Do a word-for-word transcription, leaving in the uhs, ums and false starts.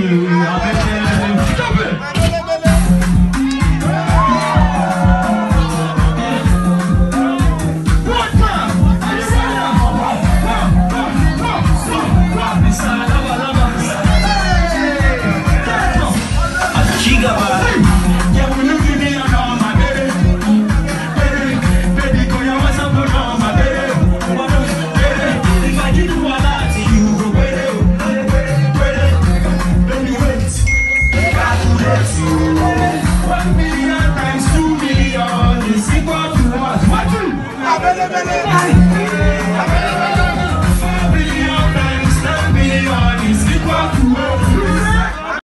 One million times two million is equal to what? What?